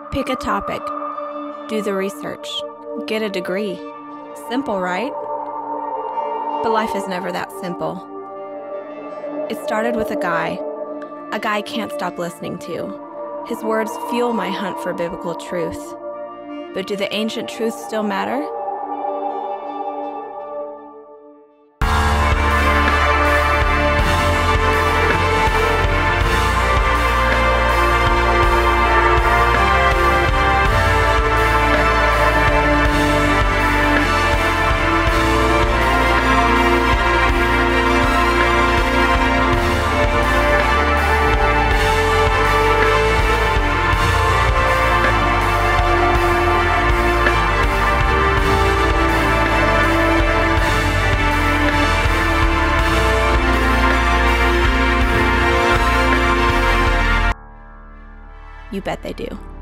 Pick a topic, do the research, get a degree. Simple, right? But life is never that simple. It started with a guy I can't stop listening to. His words fuel my hunt for biblical truth. But do the ancient truths still matter? You bet they do.